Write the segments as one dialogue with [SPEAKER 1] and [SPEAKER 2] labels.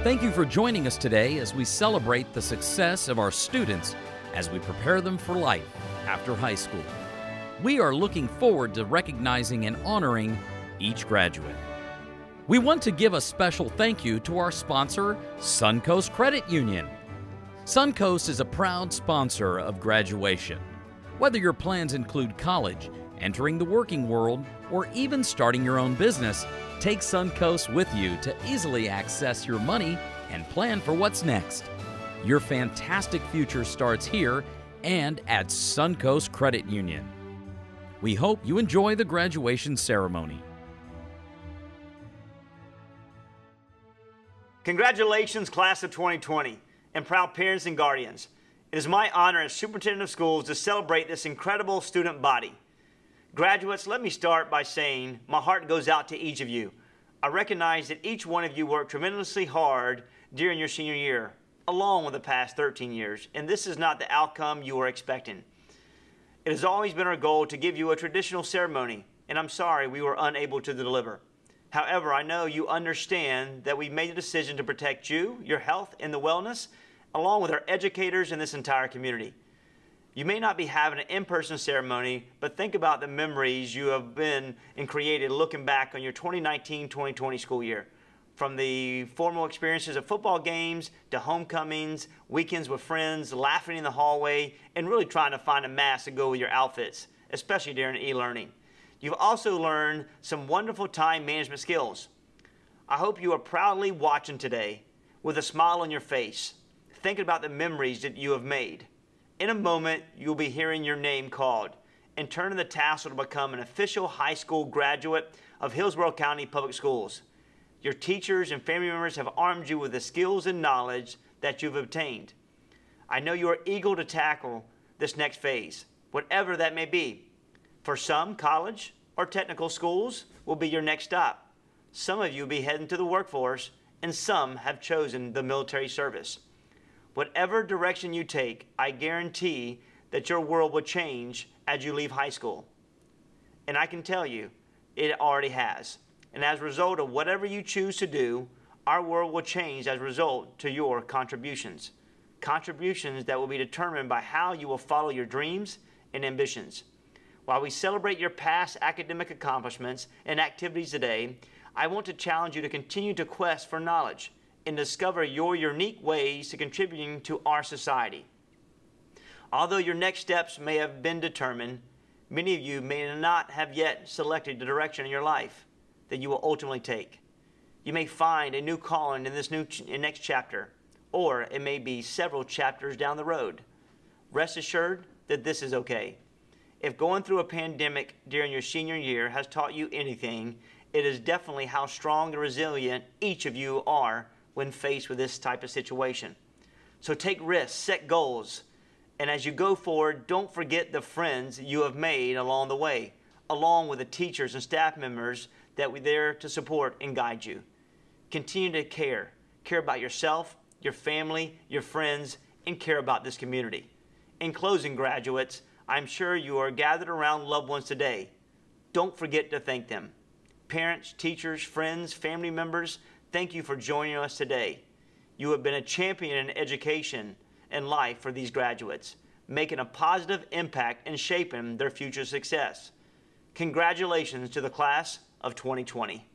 [SPEAKER 1] Thank you for joining us today as we celebrate the success of our students as we prepare them for life after high school. We are looking forward to recognizing and honoring each graduate. We want to give a special thank you to our sponsor, Suncoast Credit Union. Suncoast is a proud sponsor of graduation. Whether your plans include college, entering the working world, or even starting your own business, take Suncoast with you to easily access your money and plan for what's next. Your fantastic future starts here and at Suncoast Credit Union. We hope you enjoy the graduation ceremony.
[SPEAKER 2] Congratulations, class of 2020, and proud parents and guardians. It is my honor as superintendent of schools to celebrate this incredible student body. Graduates, let me start by saying my heart goes out to each of you. I recognize that each one of you worked tremendously hard during your senior year, along with the past 13 years, and this is not the outcome you were expecting. It has always been our goal to give you a traditional ceremony, and I'm sorry we were unable to deliver. However, I know you understand that we made the decision to protect you, your health, and the wellness, along with our educators and this entire community. You may not be having an in-person ceremony, but think about the memories you have been and created looking back on your 2019-2020 school year. From the formal experiences of football games to homecomings, weekends with friends, laughing in the hallway, and really trying to find a mask to go with your outfits, especially during e-learning. You've also learned some wonderful time management skills. I hope you are proudly watching today with a smile on your face, thinking about the memories that you have made. In a moment, you'll be hearing your name called and turning the tassel to become an official high school graduate of Hillsborough County Public Schools. Your teachers and family members have armed you with the skills and knowledge that you've obtained. I know you are eager to tackle this next phase, whatever that may be. For some, college or technical schools will be your next stop. Some of you will be heading to the workforce, and some have chosen the military service. Whatever direction you take, I guarantee that your world will change as you leave high school. And I can tell you, it already has. And as a result of whatever you choose to do, our world will change as a result to your contributions. Contributions that will be determined by how you will follow your dreams and ambitions. While we celebrate your past academic accomplishments and activities today, I want to challenge you to continue to quest for knowledge and discover your unique ways to contributing to our society. Although your next steps may have been determined, many of you may not have yet selected the direction in your life that you will ultimately take. You may find a new calling in this next chapter, or it may be several chapters down the road. Rest assured that this is okay. If going through a pandemic during your senior year has taught you anything, it is definitely how strong and resilient each of you are when faced with this type of situation. So take risks, set goals, and as you go forward, don't forget the friends you have made along the way, along with the teachers and staff members that were there to support and guide you. Continue to care about yourself, your family, your friends, and care about this community. In closing, graduates, I'm sure you are gathered around loved ones today. Don't forget to thank them. Parents, teachers, friends, family members, thank you for joining us today. You have been a champion in education and life for these graduates, making a positive impact and shaping their future success. Congratulations to the class of 2020.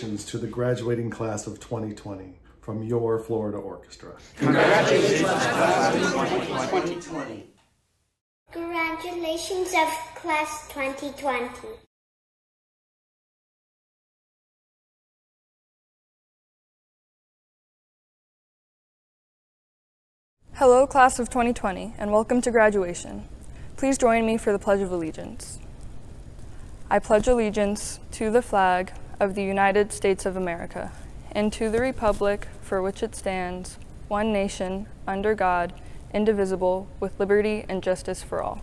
[SPEAKER 3] congratulations to the graduating class of 2020 from your Florida Orchestra.
[SPEAKER 4] Congratulations, class of 2020.
[SPEAKER 5] Congratulations of class 2020.
[SPEAKER 6] Hello, class of 2020, and welcome to graduation. Please join me for the Pledge of Allegiance. I pledge allegiance to the flag of the United States of America and to the republic for which it stands, one nation, under God, indivisible, with liberty and justice for all.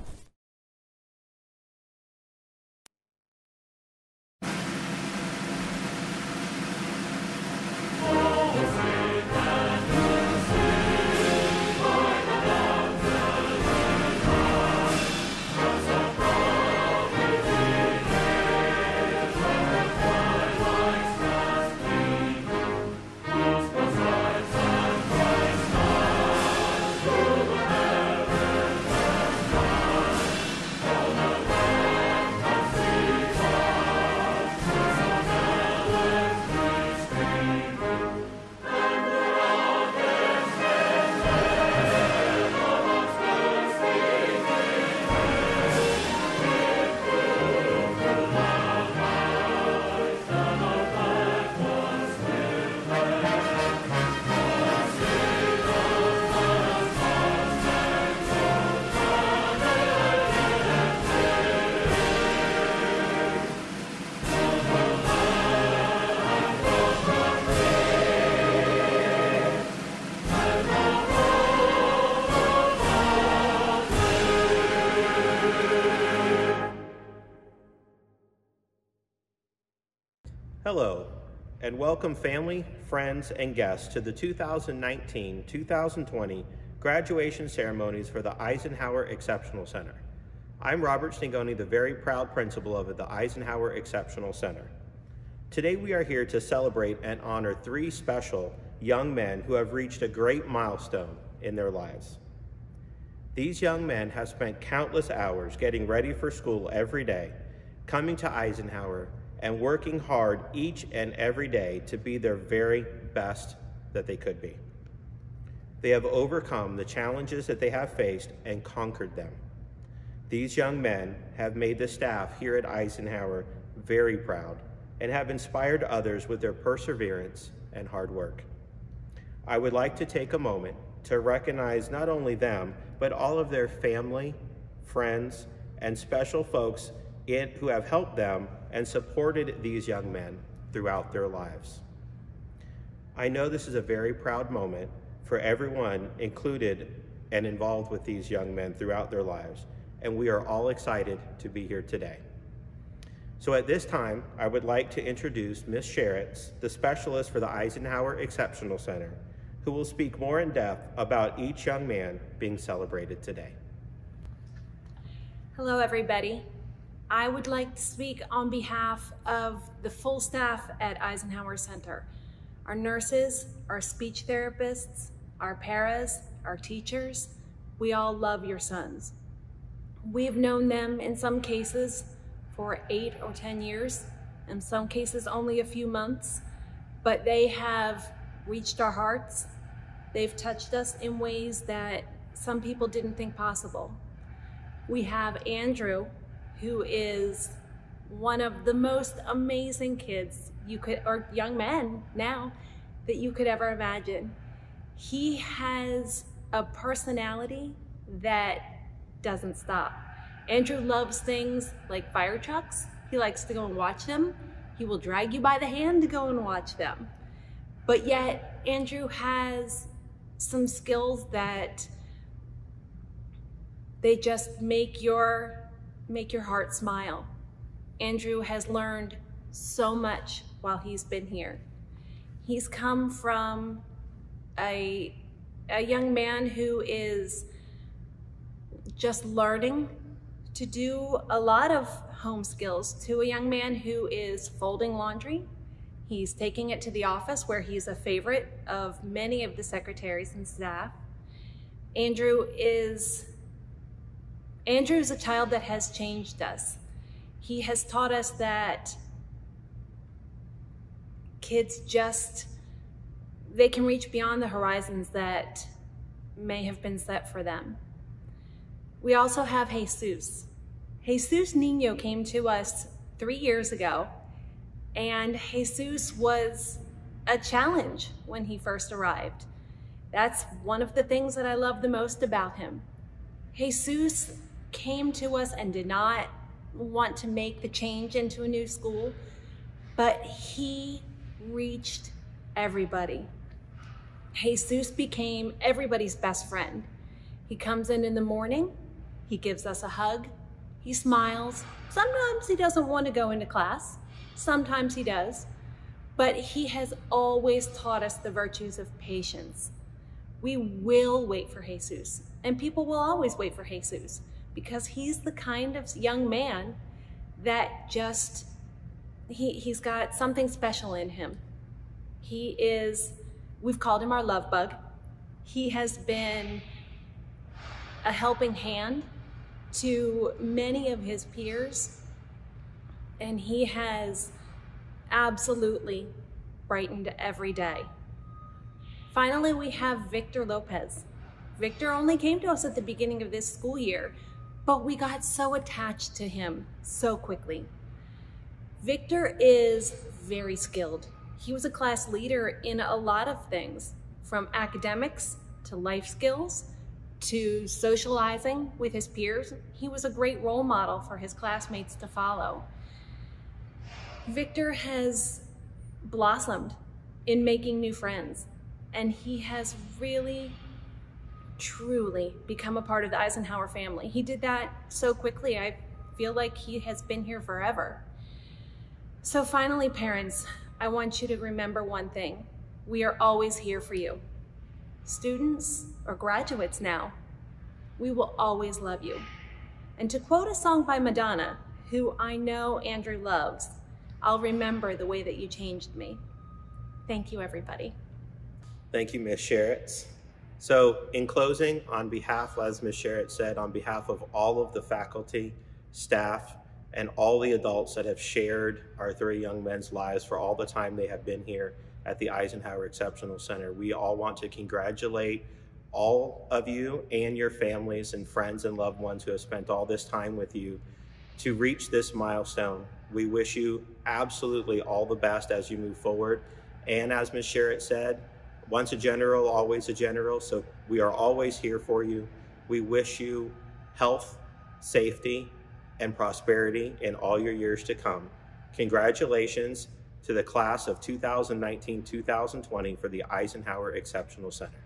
[SPEAKER 7] Hello, and welcome family, friends, and guests to the 2019-2020 graduation ceremonies for the Eisenhower Exceptional Center. I'm Robert Stingoni, the very proud principal of the Eisenhower Exceptional Center. Today we are here to celebrate and honor three special young men who have reached a great milestone in their lives. These young men have spent countless hours getting ready for school every day, coming to Eisenhower, and working hard each and every day to be their very best that they could be. They have overcome the challenges that they have faced and conquered them. These young men have made the staff here at Eisenhower very proud and have inspired others with their perseverance and hard work. I would like to take a moment to recognize not only them, but all of their family, friends, and special folks who have helped them and supported these young men throughout their lives. I know this is a very proud moment for everyone included and involved with these young men throughout their lives, and we are all excited to be here today. So at this time, I would like to introduce Ms. Sheritz, the specialist for the Eisenhower Exceptional Center, who will speak more in depth about each young man being celebrated today.
[SPEAKER 8] Hello, everybody. I would like to speak on behalf of the full staff at Eisenhower Center. Our nurses, our speech therapists, our paras, our teachers, we all love your sons. We've known them in some cases for 8 or 10 years, in some cases only a few months, but they have reached our hearts. They've touched us in ways that some people didn't think possible. We have Andrew, who is one of the most amazing kids or young men now, that you could ever imagine. He has a personality that doesn't stop. Andrew loves things like fire trucks. He likes to go and watch them. He will drag you by the hand to go and watch them. But yet, Andrew has some skills that they just make your heart smile. Andrew has learned so much while he's been here. He's come from a young man who is just learning to do a lot of home skills to a young man who is folding laundry. He's taking it to the office where he's a favorite of many of the secretaries and staff. Andrew's a child that has changed us. He has taught us that kids just, they can reach beyond the horizons that may have been set for them. We also have Jesus. Jesus Nino came to us 3 years ago, and Jesus was a challenge when he first arrived. That's one of the things that I love the most about him. Jesus came to us and did not want to make the change into a new school, but he reached everybody. Jesus became everybody's best friend. He comes in the morning, he gives us a hug, he smiles. Sometimes he doesn't want to go into class, sometimes he does, but he has always taught us the virtues of patience. We will wait for Jesus, and people will always wait for Jesus, because he's the kind of young man that just, he's got something special in him. He is, we've called him our love bug. He has been a helping hand to many of his peers, and he has absolutely brightened every day. Finally, we have Victor Lopez. Victor only came to us at the beginning of this school year, but we got so attached to him so quickly. Victor is very skilled. He was a class leader in a lot of things, from academics to life skills to socializing with his peers. He was a great role model for his classmates to follow. Victor has blossomed in making new friends, and he has really, truly become a part of the Eisenhower family. He did that so quickly, I feel like he has been here forever. So finally, parents, I want you to remember one thing. We are always here for you. Students or graduates now, we will always love you. And to quote a song by Madonna, who I know Andrew loves, I'll remember the way that you changed me. Thank you, everybody.
[SPEAKER 7] Thank you, Ms. Sherritts. So in closing, on behalf, as Ms. Sherritt said, on behalf of all of the faculty, staff, and all the adults that have shared our 3 young men's lives for all the time they have been here at the Eisenhower Exceptional Center, we all want to congratulate all of you and your families and friends and loved ones who have spent all this time with you to reach this milestone. We wish you absolutely all the best as you move forward. And as Ms. Sherritt said, once a general, always a general. So we are always here for you. We wish you health, safety, and prosperity in all your years to come. Congratulations to the class of 2019-2020 for the Eisenhower Exceptional Center.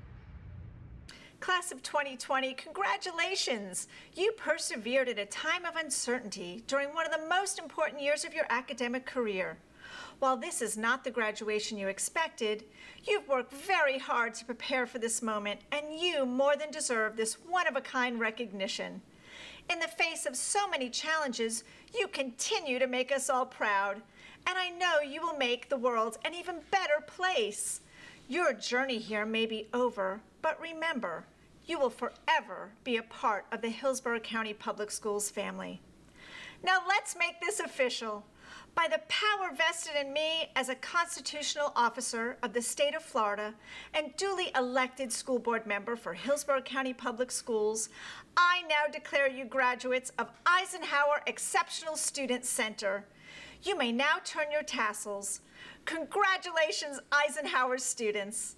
[SPEAKER 9] Class of 2020, congratulations! You persevered at a time of uncertainty during one of the most important years of your academic career. While this is not the graduation you expected, you've worked very hard to prepare for this moment, and you more than deserve this one-of-a-kind recognition. In the face of so many challenges, you continue to make us all proud, and I know you will make the world an even better place. Your journey here may be over, but remember, you will forever be a part of the Hillsborough County Public Schools family. Now let's make this official. By the power vested in me as a constitutional officer of the state of Florida and duly elected school board member for Hillsborough County Public Schools, I now declare you graduates of Eisenhower Exceptional Student Center. You may now turn your tassels. Congratulations, Eisenhower students.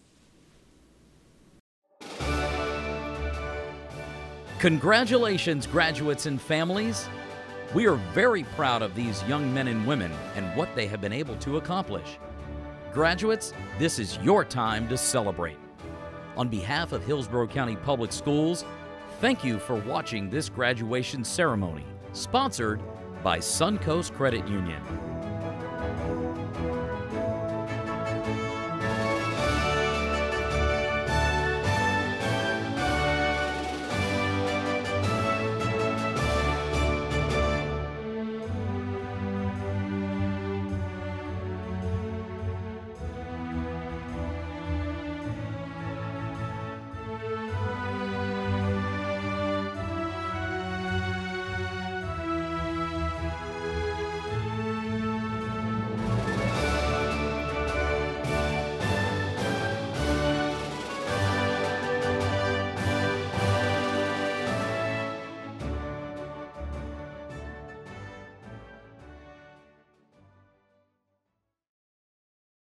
[SPEAKER 1] Congratulations, graduates and families. We are very proud of these young men and women and what they have been able to accomplish. Graduates, this is your time to celebrate. On behalf of Hillsborough County Public Schools, thank you for watching this graduation ceremony, sponsored by Suncoast Credit Union.